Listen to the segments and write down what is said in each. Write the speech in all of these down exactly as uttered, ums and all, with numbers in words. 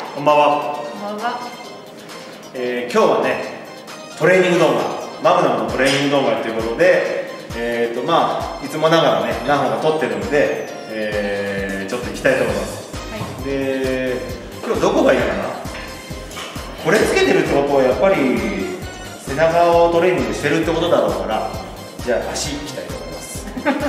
こんばんは。 こんばんは。 えー、今日はね、トレーニング動画、マグナムのトレーニング動画ということで、えーとまあいつもながらね、何本か撮ってるので、えー、ちょっと行きたいと思います。はい、で、今日どこがいいかな。これつけてるってことはやっぱり背中をトレーニングしてるってことだろうから、じゃあ足行きたいと思います。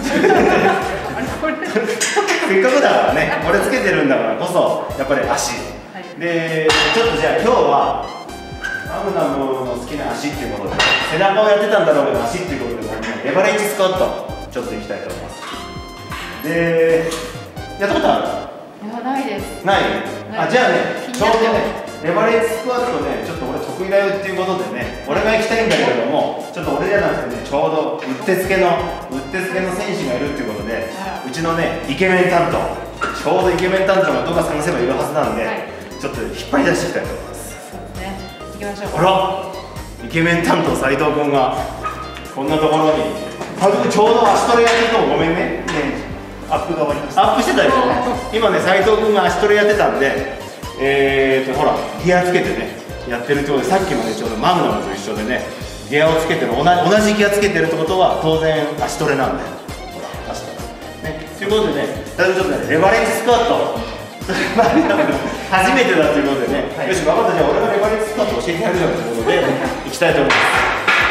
せっかくだからね、これつけてるんだからこそやっぱり足、はい、でちょっとじゃあ今日はマグナムの好きな足っていうことで、背中をやってたんだろうけど足っていうことで、レバレッジスクワットちょっといきたいと思います。で、やったことある？ いや、ないです。 ない？あ、じゃあね、ちょうどね、レバレッジスクワットね、ちょっと俺得意だよっていうことでね、俺が行きたいんだけれども、ちょっと俺じゃなくてね、ちょうどうってつけのうってつけの選手がいるっていうことで、うちのねイケメン担当、ちょうどイケメン担当がどっか探せばいるはずなんで、はい、ちょっと引っ張り出していきたいと思います。そうですね、行きましょう。あら、イケメン担当斉藤君がこんなところに、ちょうど足トレやってるともごめんね、ねアップが終わりました。アップしてたでしょ。今ね斉藤君が足トレやってたんで、えーとほらギアつけてねやってるってことで、さっきまでちょうどマグナムと一緒でねギアをつけてる、同じ同じギアつけてるってことは当然足トレなんだよ。ほら足トレね。ということでね、だいぶちょっとねレバレッジスクワット初めてだということでね、はい、よし分かった、じゃあ俺がレバレッジスクワット教えてやるよということでいきたいと思います。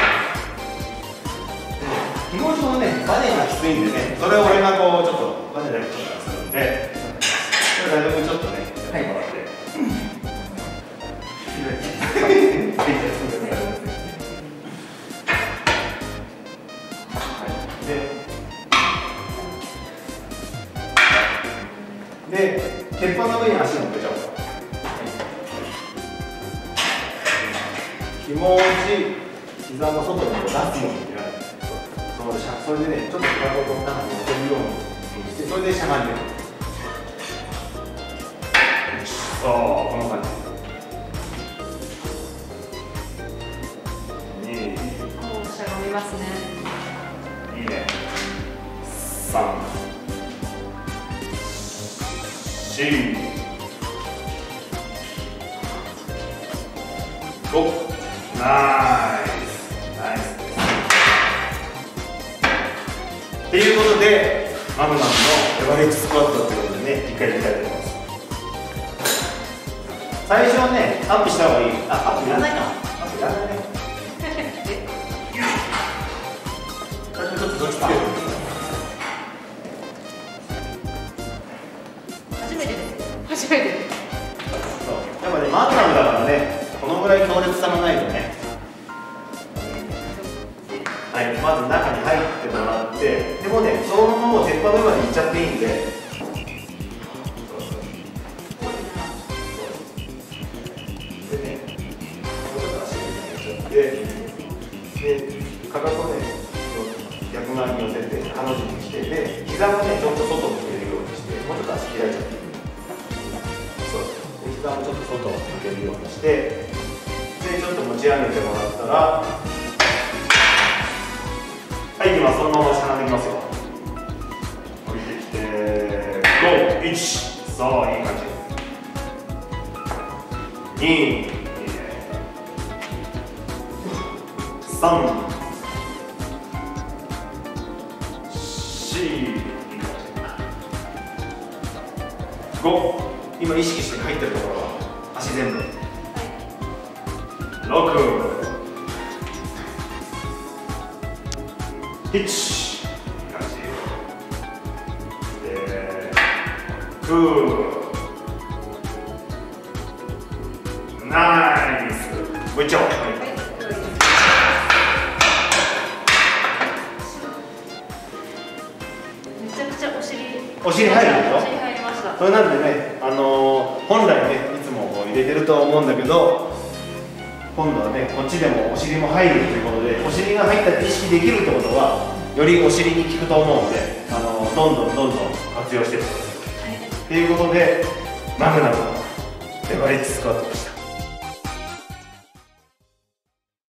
気持ちのねバネがきついんでね、それを俺がこうちょっとバネだけちょっとするんで、これだいぶちょっとねはいもらって。で、鉄板の上に足を乗っけちゃおうか。気持ち膝の外に出すようにやる。それでね、ちょっと体を中に乗せるようにして、それでしゃがんでる。そう、この感じ。に、 もうしゃがみますね。 いいね。さん、し、ご、ナイス、ナイスです。っていうことで、マグナムのレバレッジスクワットってことでね、一回やりたいと思います。最初はね、アップした方がいい。あ、アップいらないか。アップいらないね。ちょっとどっちか。 初めてです。初めてです。 そう。やっぱね、マグナムだからね、このぐらい強烈さがないとね。はい、まず中に入ってもらって、でもね、そのままもう鉄板の上まで行っちゃっていいんで。で、で、かかとをね、逆側に寄せて、彼女にして、で、膝もね、ちょっと外を向けるようにして、もうちょっと足開いちゃって。そうで、膝もちょっと外を向けるようにして、で、ちょっと持ち上げてもらったら、はい、今そのまましゃがんでいきますよ。降りてきて、ご、いち、そう、いい感じ。に、さん、し、ご、今意識して入ってるところは足全部。ろく、いち、いい感じで、きゅう、ナイス、ご一丁。お尻入るでしょ。お尻入りました。それなんでね、あのー、本来ね、いつもこう入れてると思うんだけど、今度はね、こっちでもお尻も入るということで、お尻が入ったって意識できるってことは、よりお尻に効くと思うので、あのー、どんどんどんどん活用していってください。はい、ということで、マグナムのレバレッジスクワットでした。